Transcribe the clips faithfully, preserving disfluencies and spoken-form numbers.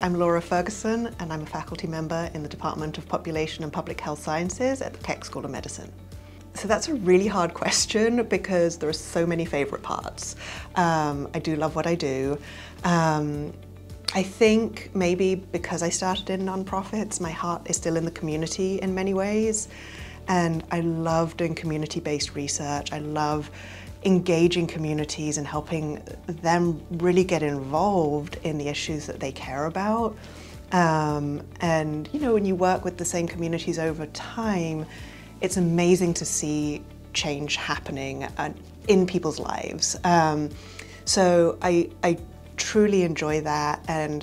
I'm Laura Ferguson and I'm a faculty member in the Department of Population and Public Health Sciences at the Keck School of Medicine. So that's a really hard question because there are so many favourite parts. Um, I do love what I do. Um, I think maybe because I started in nonprofits, my heart is still in the community in many ways. And I love doing community-based research. I love engaging communities and helping them really get involved in the issues that they care about. Um, and you know, when you work with the same communities over time, it's amazing to see change happening uh, in people's lives. Um, so I, I truly enjoy that, and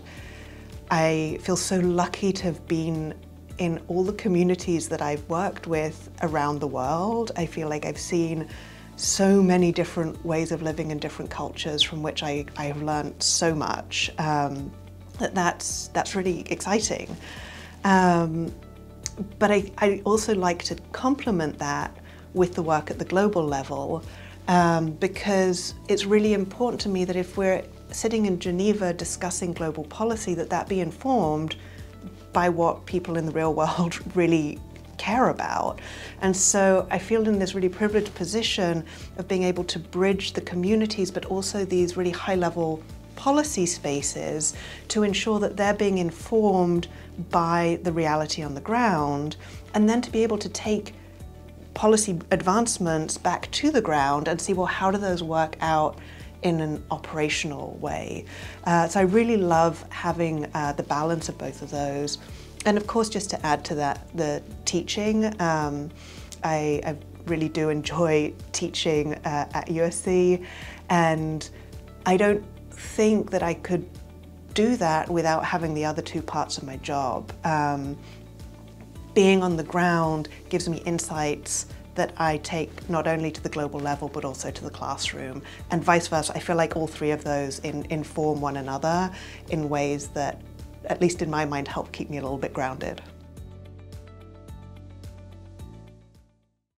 I feel so lucky to have been in all the communities that I've worked with around the world. I feel like I've seen so many different ways of living in different cultures from which I, I have learned so much. Um, that that's, that's really exciting. Um, but I, I also like to complement that with the work at the global level, um, because it's really important to me that if we're sitting in Geneva discussing global policy, that that be informed by what people in the real world really care about. And so I feel in this really privileged position of being able to bridge the communities, but also these really high-level policy spaces to ensure that they're being informed by the reality on the ground, and then to be able to take policy advancements back to the ground and see, well, how do those work out in an operational way? Uh, so I really love having uh, the balance of both of those. And of course, just to add to that, the teaching. Um, I, I really do enjoy teaching uh, at U S C, and I don't think that I could do that without having the other two parts of my job. Um, being on the ground gives me insights that I take not only to the global level, but also to the classroom, and vice versa. I feel like all three of those in, inform one another in ways that, at least in my mind, help keep me a little bit grounded.